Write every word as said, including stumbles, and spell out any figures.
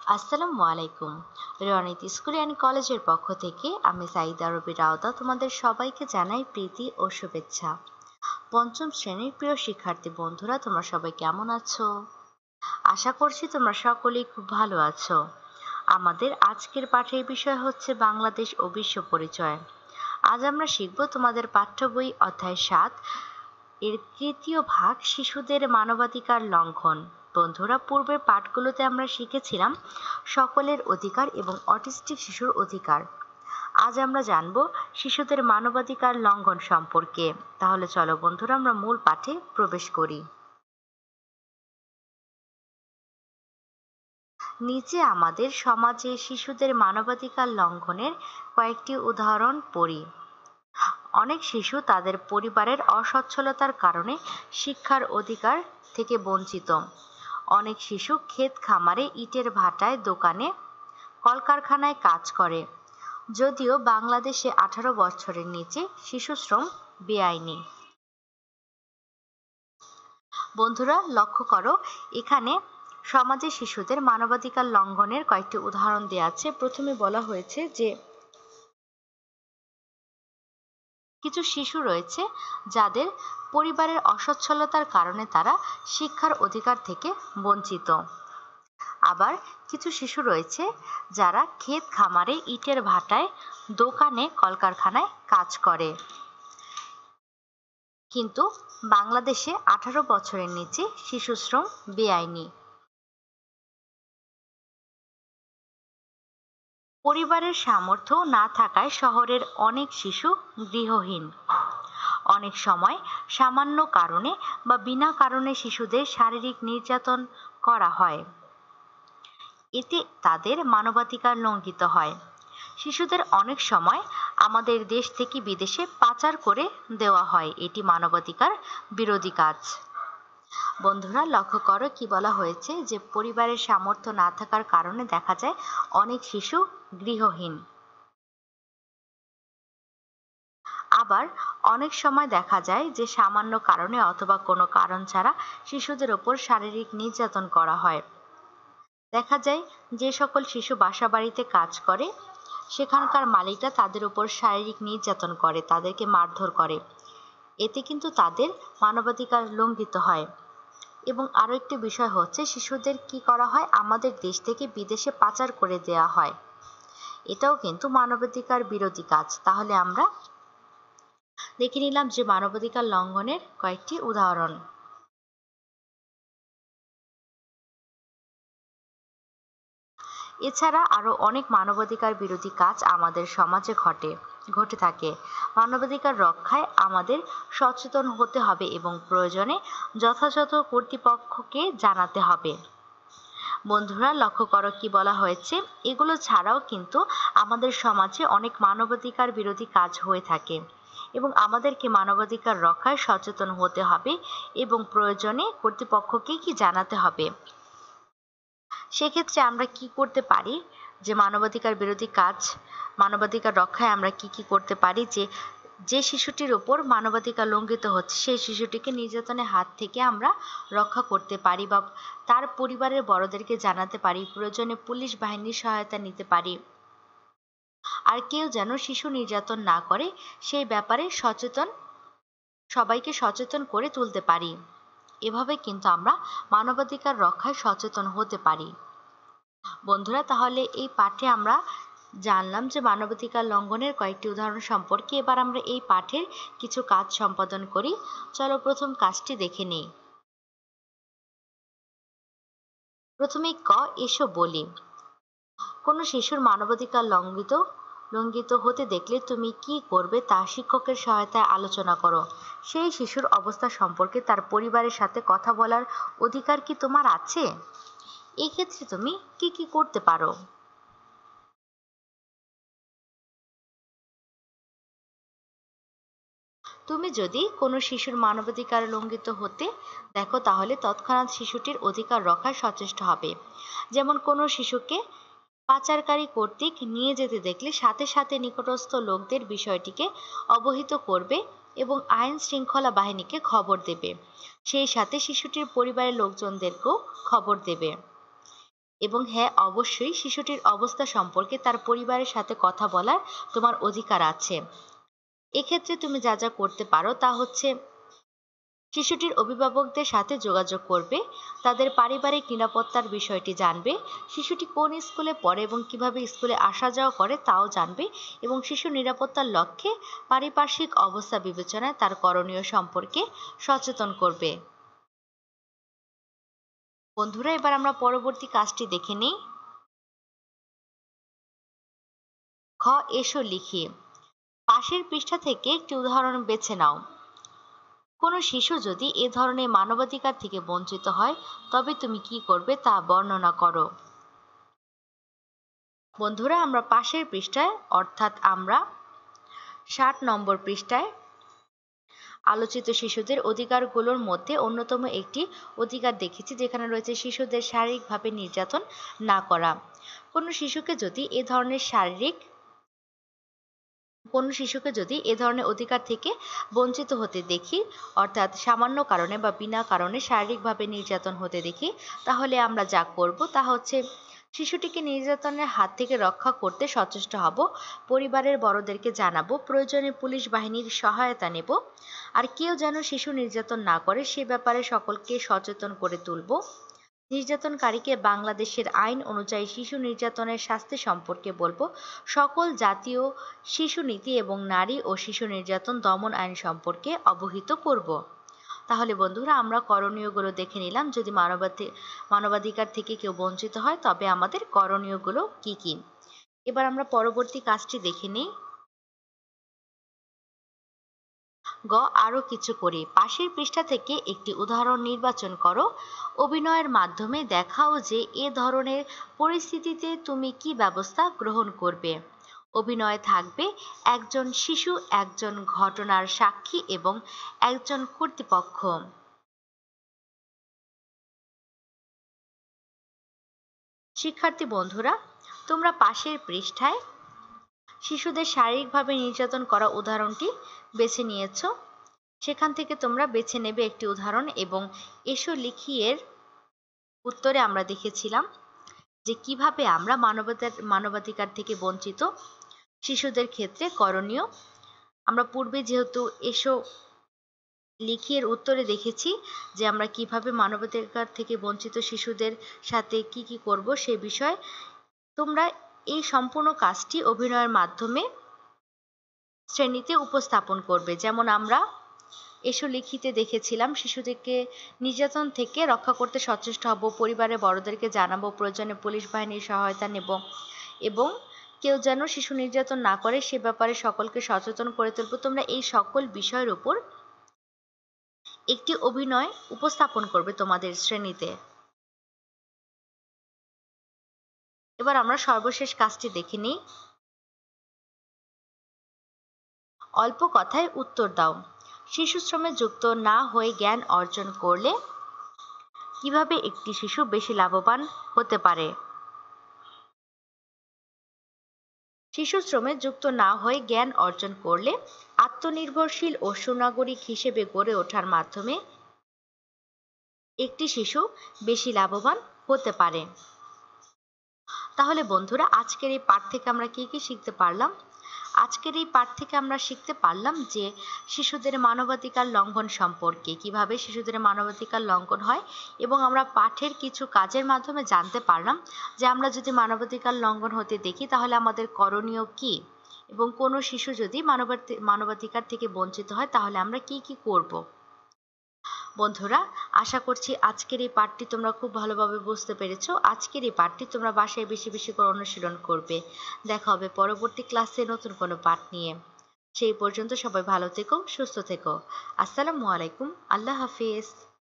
আসসালামু আলাইকুম। Ronit school and কলেজের পক্ষ থেকে আমি সাইদা রবি রাওতা তোমাদের সবাইকে জানাই প্রীতি ও শুভেচ্ছা। পঞ্চম শ্রেণীর প্রিয় শিক্ষার্থী বন্ধুরা, তোমরা সবাই কেমন আছো? আশা করছি তোমরা সকলেই খুব ভালো আছো। আমাদের আজকের পাঠের বিষয় হচ্ছে বাংলাদেশ ও বিশ্ব পরিচয়। আজ আমরা শিখব তোমাদের পাঠ্য বই অধ্যায় সাত এর তৃতীয় ভাগ, শিশুদের মানবাধিকার লঙ্ঘন। বন্ধুরা, পূর্বের পাঠগুলোতে আমরা শিখেছিলাম সকলের অধিকার এবং অটিস্টিক শিশুর অধিকার। আজ আমরা জানব শিশুদের মানবাধিকার লঙ্ঘন সম্পর্কে। তাহলে চলো বন্ধুরা, আমরা মূল পাঠে প্রবেশ করি। নিচে আমাদের সমাজে শিশুদের মানবাধিকার লঙ্ঘনের কয়েকটি উদাহরণ পড়ি। অনেক শিশু তাদের পরিবারের অসচ্ছলতার কারণে শিক্ষার অধিকার থেকে বঞ্চিত। অনেক শিশু ক্ষেত খামারে, ইটের ভাটায়, দোকানে, কলকারখানায় কাজ করে। যদিও বাংলাদেশে আঠারো বছরের নিচে শিশু শ্রম বেআইনি। বন্ধুরা লক্ষ্য করো, এখানে সমাজে শিশুদের মানবাধিকার লঙ্ঘনের কয়েকটি উদাহরণ দেওয়া আছে। প্রথমে বলা হয়েছে যে কিছু শিশু রয়েছে যাদের পরিবারের অসচ্ছলতার কারণে তারা শিক্ষার অধিকার থেকে বঞ্চিত। আবার কিছু শিশু রয়েছে যারা ক্ষেত খামারে, ইটের ভাটায়, দোকানে, কলকারখানায় কাজ করে। কিন্তু বাংলাদেশে আঠারো বছরের নিচে শিশু শ্রম বেআইনি। পরিবারের সামর্থ্য না থাকায় শহরের অনেক শিশু গৃহহীন। অনেক সময় সামান্য কারণে বা বিনা কারণে শিশুদের শারীরিক নির্যাতন করা হয়। এতে তাদের মানবাধিকার লঙ্ঘিত হয়। শিশুদের অনেক সময় আমাদের দেশ থেকে বিদেশে পাচার করে দেওয়া হয়। এটি মানবাধিকার বিরোধী কাজ। বন্ধুরা লক্ষ্য করো, কি বলা হয়েছে যে পরিবারের সামর্থ্য না থাকার কারণে দেখা যায় অনেক শিশু গৃহহীন। আবার অনেক সময় দেখা যায় যে সামান্য কারণে অথবা কোনো কারণ ছাড়া শিশুদের ওপর শারীরিক নির্যাতন করা হয়। দেখা যায় যে সকল শিশু বাসা বাড়িতে কাজ করে সেখানকার মালিকরা তাদের উপর শারীরিক নির্যাতন করে, তাদেরকে মারধর করে। এতে কিন্তু তাদের মানবাধিকার লঙ্ঘিত হয়। এবং আরো একটি বিষয় হচ্ছে, শিশুদের কি করা হয়, আমাদের দেশ থেকে বিদেশে পাচার করে দেওয়া হয়। এটাও কিন্তু মানবাধিকার বিরোধী কাজ। তাহলে আমরা দেখে নিলাম যে মানবাধিকার লঙ্ঘনের কয়েকটি উদাহরণ। এছাড়া আরো অনেক মানবাধিকার বিরোধী কাজ আমাদের সমাজে ঘটে ঘটে থাকে। মানবাধিকার রক্ষায় আমাদের সচেতন হতে হবে এবং প্রয়োজনে যথাযথ কর্তৃপক্ষকে জানাতে হবে। বন্ধুরা লক্ষ্য করো, কি বলা হয়েছে, এগুলো ছাড়াও কিন্তু আমাদের সমাজে অনেক মানবাধিকার বিরোধী কাজ হয়ে থাকে এবং আমাদেরকে মানবাধিকার রক্ষায় সচেতন হতে হবে এবং প্রয়োজনে কর্তৃপক্ষকে কি জানাতে হবে। সেক্ষেত্রে আমরা কি করতে পারি, যে মানবাধিকার বিরোধী কাজ, মানবাধিকার রক্ষায় আমরা কি কি করতে পারি, যে যে শিশুটির উপর মানবাধিকার লঙ্ঘিত হচ্ছে সেই শিশুটিকে নির্যাতনের হাত থেকে আমরা রক্ষা করতে পারি বা তার পরিবারের বড়দেরকে জানাতে পারি, প্রয়োজনে পুলিশ বাহিনীর সহায়তা নিতে পারি। আর কেউ যেন শিশু নির্যাতন না করে সেই ব্যাপারে সচেতন সবাইকে সচেতন করে তুলতে পারি। এভাবে কিন্তু আমরা মানবাধিকার রক্ষায় সচেতন হতে পারি। বন্ধুরা তাহলে এই পাঠে আমরা জানলাম যে মানবাধিকার লঙ্ঘনের কয়েকটি উদাহরণ সম্পর্কে। এবার আমরা এই পাঠের কিছু কাজ সম্পাদন করি। চলো প্রথম কাজটি দেখে নেই। প্রথমে ক, এসো বলি। কোনো শিশুর মানবাধিকার লঙ্ঘিত লঙ্ঘিত হতে দেখলে তুমি কি করবে তা শিক্ষকের সহায়তায় আলোচনা করো। সেই শিশুর অবস্থা সম্পর্কে তার পরিবারের সাথে কথা বলার অধিকার কি তোমার আছে? এই ক্ষেত্রে তুমি কি কি করতে পারো? তুমি যদি কোনো শিশুর মানবাধিকার লঙ্ঘিত হতে দেখো তাহলে তৎক্ষণাৎ শিশুটির অধিকার রক্ষার সচেষ্ট হবে। যেমন কোনো শিশুকে পাচারকারী কর্তৃক নিয়ে যেতে দেখলে সাথে সাথে নিকটস্থ লোকদের বিষয়টিকে অবহিত করবে এবং আইন শৃঙ্খলা বাহিনীকে খবর দেবে। সেই সাথে শিশুটির পরিবারের লোকজনদেরকেও খবর দেবে। এবং হ্যাঁ, অবশ্যই শিশুটির অবস্থা সম্পর্কে তার পরিবারের সাথে কথা বলার তোমার অধিকার আছে। এক্ষেত্রে তুমি যা যা করতে পারো তা হচ্ছে শিশুটির অভিভাবকদের সাথে যোগাযোগ করবে, তাদের পারিবারিক নিরাপত্তার বিষয়টি জানবে, শিশুটি কোন স্কুলে পড়ে এবং কিভাবে স্কুলে আসা যাওয়া করে তাও জানবে, এবং শিশু নিরাপত্তার লক্ষ্যে পারিপার্শ্বিক অবস্থা বিবেচনায় তার করণীয় সম্পর্কে সচেতন করবে। বন্ধুরা, এবার আমরা পরবর্তী কাজটি দেখে নিই। খ, এসো লিখি। পাশের পৃষ্ঠা থেকে একটি উদাহরণ বেছে নাও। কোনো শিশু যদি এ ধরনের মানবাধিকার থেকে বঞ্চিত হয় তবে তুমি কি করবে তা বর্ণনা করো। বন্ধুরা, আমরা পাশের পৃষ্ঠায় অর্থাৎ আমরা ষাট নম্বর পৃষ্ঠায় আলোচিত শিশুদের অধিকারগুলোর মধ্যে অন্যতম একটি অধিকার দেখেছি, যেখানে রয়েছে শিশুদের শারীরিকভাবে নির্যাতন না করা। কোনো শিশুকে যদি এ ধরনের শারীরিক কোনো শিশুকে যদি এ ধরনের অধিকার থেকে বঞ্চিত হতে দেখি, অর্থাৎ সামান্য কারণে বা বিনা কারণে শারীরিকভাবে নির্যাতন হতে দেখি, তাহলে আমরা যা করব তা হচ্ছে শিশুটিকে নির্যাতনের হাত থেকে রক্ষা করতে সচেষ্ট হব, পরিবারের বড়দেরকে জানাবো, প্রয়োজনে পুলিশ বাহিনীর সহায়তা নেব, আর কেউ যেন শিশু নির্যাতন না করে সে ব্যাপারে সকলকে সচেতন করে তুলব। নির্যাতনকারীকে বাংলাদেশের আইন অনুযায়ী শিশু নির্যাতনের শাস্তি সম্পর্কে বলবো, সকল জাতীয় শিশু নীতি এবং নারী ও শিশু নির্যাতন দমন আইন সম্পর্কে অবহিত করব। তাহলে বন্ধুরা, আমরা করণীয়গুলো দেখে নিলাম। যদি মানবাধি মানবাধিকার থেকে কেউ বঞ্চিত হয় তবে আমাদের করণীয়গুলো কি কি। এবার আমরা পরবর্তী কাজটি দেখে নিই। গ, আরো কিছু করি। পাশের পৃষ্ঠা থেকে একটি উদাহরণ নির্বাচন করো। অভিনয়ের মাধ্যমে দেখাও যে এ ধরনের পরিস্থিতিতে তুমি কি ব্যবস্থা গ্রহণ করবে। অভিনয়ে থাকবে একজন শিশু, একজন ঘটনার সাক্ষী এবং একজন কর্তৃপক্ষ। শিক্ষার্থী বন্ধুরা, তোমরা পাশের পৃষ্ঠায় শিশুদের শারীরিকভাবে নির্যাতন করা উদাহরণটি বেছে নিয়েছ। সেখান থেকে তোমরা বেছে নেবে একটি উদাহরণ এবং এসো লিখি এর উত্তরে আমরা দেখেছিলাম যে কিভাবে আমরা মানবতার মানবাধিকার থেকে বঞ্চিত শিশুদের ক্ষেত্রে করণীয়। আমরা পূর্বে যেহেতু এসো লিখি এর উত্তরে দেখেছি যে আমরা কিভাবে মানবাধিকার থেকে বঞ্চিত শিশুদের সাথে কি কি করব সে বিষয়ে। তোমরা এই সম্পূর্ণ কাজটি অভিনয়ের মাধ্যমে শ্রেণীতে উপস্থাপন করবে। যেমন আমরা এসো লিখিতে দেখেছিলাম শিশুদেরকে নির্যাতন থেকে রক্ষা করতে সচেষ্ট হব, পরিবারের বড়দেরকে জানাবো, প্রয়োজনে পুলিশ বাহিনীর সহায়তা নেব, এবং কেউ যেন শিশু নির্যাতন না করে সে ব্যাপারে সকলকে সচেতন করে তুলব। তোমরা এই সকল বিষয়ের উপর একটি অভিনয় উপস্থাপন করবে তোমাদের শ্রেণীতে। এবার আমরা সর্বশেষ কাজটি দেখে নিই। অল্প কথায় উত্তর দাও। শিশু শ্রমে যুক্ত না হয়ে জ্ঞান অর্জন করলে কিভাবে একটি শিশু বেশি লাভবান হতে পারে। শিশু শ্রমে যুক্ত না হয়ে জ্ঞান অর্জন করলে আত্মনির্ভরশীল ও সুনাগরিক হিসেবে গড়ে ওঠার মাধ্যমে একটি শিশু বেশি লাভবান হতে পারে। তাহলে বন্ধুরা, আজকের এই পাঠ থেকে আমরা কি কি শিখতে পারলাম? আজকের এই পাঠ থেকে আমরা শিখতে পারলাম যে শিশুদের মানবাধিকার লঙ্ঘন সম্পর্কে, কিভাবে শিশুদের মানবাধিকার লঙ্ঘন হয়, এবং আমরা পাঠের কিছু কাজের মাধ্যমে জানতে পারলাম যে আমরা যদি মানবাধিকার লঙ্ঘন হতে দেখি তাহলে আমাদের করণীয় কি, এবং কোনো শিশু যদি মানবাধিকার থেকে বঞ্চিত হয় তাহলে আমরা কি কি করব। বন্ধুরা, আশা করছি আজকের এই পাঠটি তোমরা খুব ভালোভাবে বুঝতে পেরেছো। আজকের এই পাঠটি তোমরা বাসায় বেশি বেশি করে অনুশীলন করবে। দেখা হবে পরবর্তী ক্লাসে নতুন কোনো পাঠ নিয়ে। সেই পর্যন্ত সবাই ভালো থেকো, সুস্থ থেকো। আসসালামু আলাইকুম, আল্লাহ হাফিজ।